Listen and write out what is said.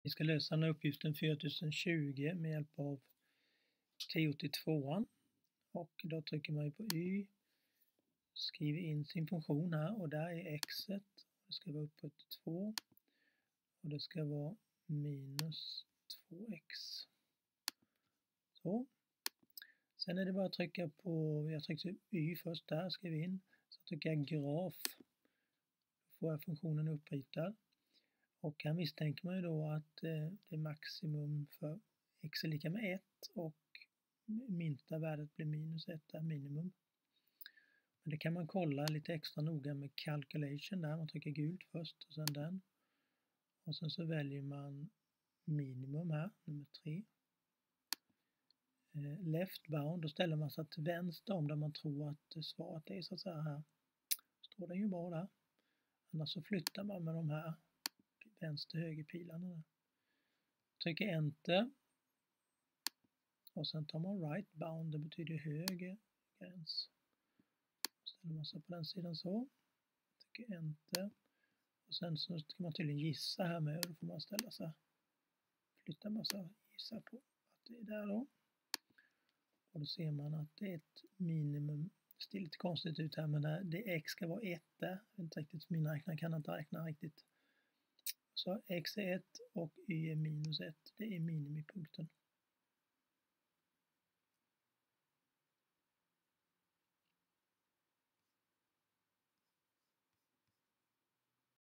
Vi ska lösa den här uppgiften 4020 med hjälp av 1082. Och då trycker man på Y, skriver in sin funktion här och där är xet. Det ska vara upphöjt till 2 och det ska vara minus 2x. Så. Sen är det bara att trycka på, jag tryckte Y först där, skriver in. Så trycker jag graf. Då får jag funktionen uppritad. Och här misstänker man ju då att det är maximum för x är lika med 1 och minsta värdet blir minus 1 är minimum. Men det kan man kolla lite extra noga med calculation där. Man trycker gult först och sen den. Och sen så väljer man minimum här, nummer 3. Left bound, då ställer man sig till vänster om där man tror att svaret är så att säga här. Står den ju bra där. Annars så flyttar man med de här vänster höger pilarna där. Trycker enter. Och sen tar man right bound, det betyder höger gräns. Ställer man sig på den sidan så. Trycker enter. Och sen så ska man tydligen gissa här med och då får man ställa sig. Flytta massa och gissa på att det är där då. Och då ser man att det är ett minimum. Det ser lite konstigt ut här men det x ska vara 1 där. Inte riktigt, min räknare kan inte räkna riktigt. Så x är 1 och y är minus 1. Det är minimipunkten.